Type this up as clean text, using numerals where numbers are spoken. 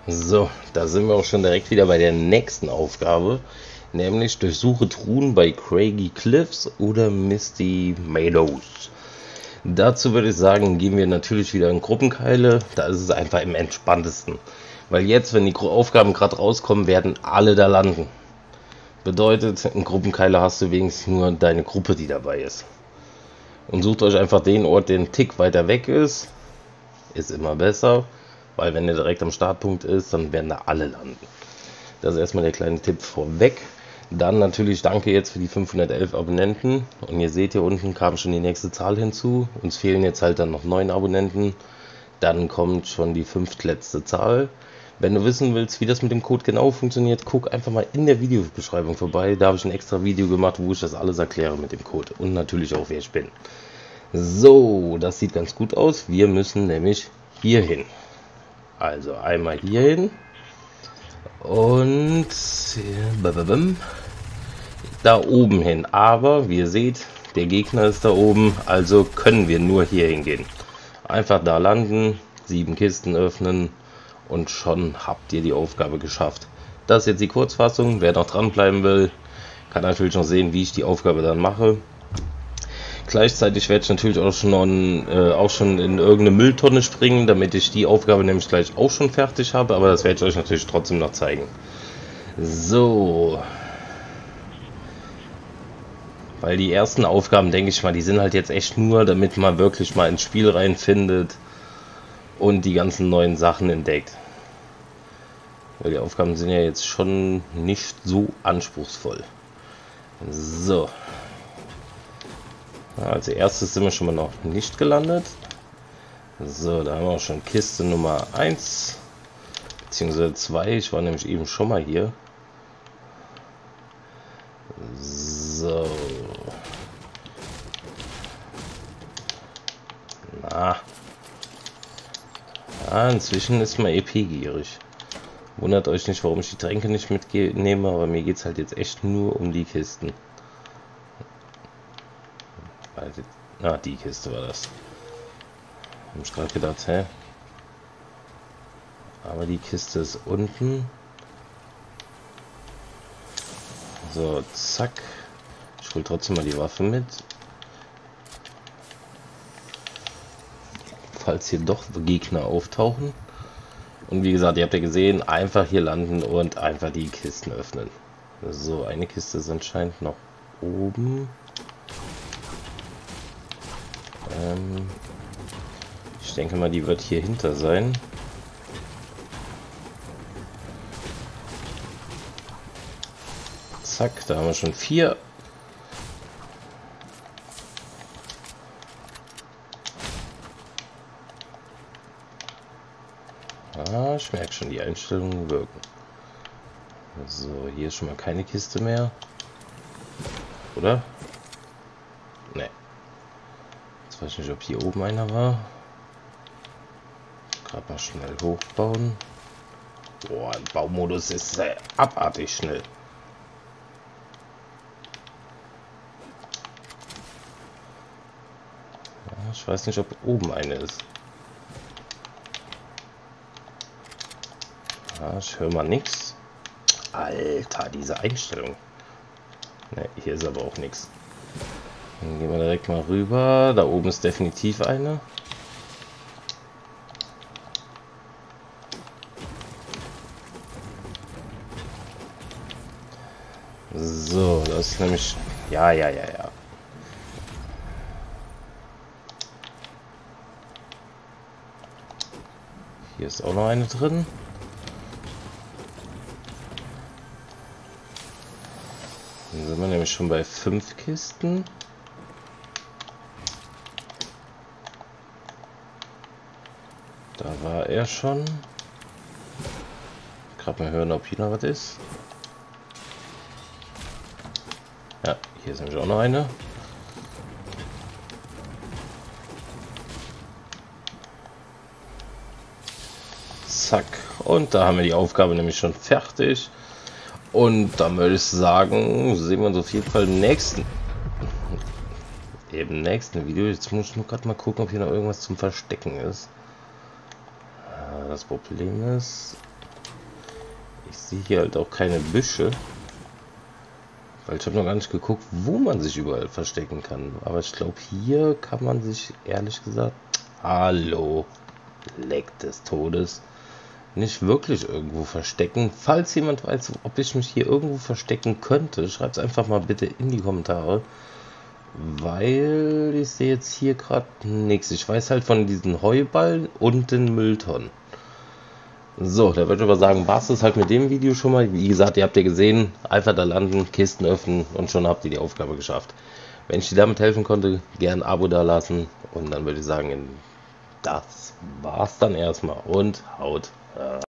So, da sind wir auch schon direkt wieder bei der nächsten Aufgabe, nämlich durchsuche Truhen bei Craggy Cliffs oder Misty Meadows. Dazu würde ich sagen, gehen wir natürlich wieder in Gruppenkeile, da ist es einfach im entspanntesten. Weil jetzt, wenn die Aufgaben gerade rauskommen, werden alle da landen. Bedeutet, in Gruppenkeile hast du wenigstens nur deine Gruppe, die dabei ist. Und sucht euch einfach den Ort, der einen Tick weiter weg ist. Ist immer besser. Weil wenn der direkt am Startpunkt ist, dann werden da alle landen. Das ist erstmal der kleine Tipp vorweg. Dann natürlich danke jetzt für die 511 Abonnenten. Und ihr seht hier unten kam schon die nächste Zahl hinzu. Uns fehlen jetzt halt dann noch 9 Abonnenten. Dann kommt schon die 5. Zahl. Wenn du wissen willst, wie das mit dem Code genau funktioniert, guck einfach mal in der Videobeschreibung vorbei. Da habe ich ein extra Video gemacht, wo ich das alles erkläre mit dem Code. Und natürlich auch, wer ich bin. So, das sieht ganz gut aus. Wir müssen nämlich hier hin. Also einmal hier hin und da oben hin. Aber wie ihr seht, der Gegner ist da oben, also können wir nur hier hingehen. Einfach da landen, 7 Kisten öffnen und schon habt ihr die Aufgabe geschafft. Das ist jetzt die Kurzfassung. Wer noch dranbleiben will, kann natürlich noch sehen, wie ich die Aufgabe dann mache. Gleichzeitig werde ich natürlich auch schon in irgendeine Mülltonne springen, damit ich die Aufgabe nämlich gleich auch schon fertig habe, aber das werde ich euch natürlich trotzdem noch zeigen. So. Weil die ersten Aufgaben, denke ich mal, die sind halt jetzt echt nur, damit man wirklich mal ins Spiel reinfindet und die ganzen neuen Sachen entdeckt. Weil die Aufgaben sind ja jetzt schon nicht so anspruchsvoll. So. Als erstes sind wir schon mal noch nicht gelandet. So, da haben wir auch schon Kiste Nummer 1 bzw. 2. Ich war nämlich eben schon mal hier. So. Na. Ja, inzwischen ist man EP-gierig. Wundert euch nicht, warum ich die Tränke nicht mitnehme, aber mir geht es halt jetzt echt nur um die Kisten. Ah, die Kiste war das. Hab ich gerade gedacht, hä? Aber die Kiste ist unten. So, zack. Ich hol trotzdem mal die Waffe mit. Falls hier doch Gegner auftauchen. Und wie gesagt, ihr habt ja gesehen, einfach hier landen und einfach die Kisten öffnen. So, eine Kiste ist anscheinend noch oben. Ich denke mal, die wird hier hinter sein. Zack, da haben wir schon 4. Ah, ich merke schon, die Einstellungen wirken. So, hier ist schon mal keine Kiste mehr. Oder? Ne. Jetzt weiß ich nicht, ob hier oben einer war. Gerade mal schnell hochbauen. Boah, im Baumodus ist abartig schnell. Ja, ich weiß nicht, ob oben eine ist. Ja, ich höre mal nichts. Alter, diese Einstellung. Ne, hier ist aber auch nichts. Dann gehen wir direkt mal rüber. Da oben ist definitiv eine. So, das ist nämlich... Ja. Hier ist auch noch eine drin. Dann sind wir nämlich schon bei 5 Kisten. Da war er schon. Gerade mal hören, ob hier noch was ist. Ja, hier ist nämlich auch noch eine. Zack. Und da haben wir die Aufgabe nämlich schon fertig. Und dann würde ich sagen, sehen wir uns auf jeden Fall im nächsten Video. Jetzt muss ich nur gerade mal gucken, ob hier noch irgendwas zum Verstecken ist. Das Problem ist, Ich sehe hier halt auch keine Büsche. Weil ich habe noch gar nicht geguckt, wo man sich überall verstecken kann. Aber ich glaube, hier kann man sich, ehrlich gesagt, hallo, Leck des Todes, nicht wirklich irgendwo verstecken. Falls jemand weiß, ob ich mich hier irgendwo verstecken könnte, schreibt es einfach mal bitte in die Kommentare. Weil ich sehe jetzt hier gerade nichts. Ich weiß halt von diesen Heuballen und den Mülltonnen. So, da würde ich aber sagen, war es halt mit dem Video schon mal. Wie gesagt, ihr habt ja gesehen, einfach da landen, Kisten öffnen und schon habt ihr die Aufgabe geschafft. Wenn ich dir damit helfen konnte, gern ein Abo da lassen. Und dann würde ich sagen, das war's dann erstmal und haut